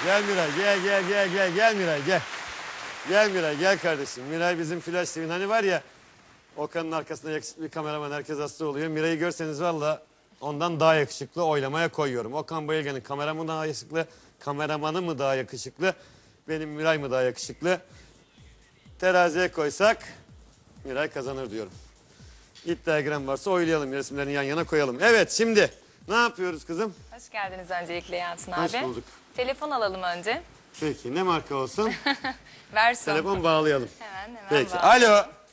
Gel Miray, gel Miray, gel. Gel Miray, gel kardeşim. Miray bizim Flash TV'nin hani var ya, Okan'ın arkasında yakışıklı bir kameraman, herkes hasta oluyor. Miray'ı görseniz valla ondan daha yakışıklı, oylamaya koyuyorum. Okan Bayülgen'in kameramanı mı daha yakışıklı, kameramanı mı daha yakışıklı, benim Miray mı daha yakışıklı? Teraziye koysak Miray kazanır diyorum. İddia giren varsa oylayalım, resimlerini yan yana koyalım. Evet, şimdi ne yapıyoruz kızım? Hoş geldiniz öncelikle Yalçın abi. Hoş bulduk. Telefon alalım önce. Peki, ne marka olsun? Versin. Telefon bağlayalım. Hemen Peki, bağlayalım. alo.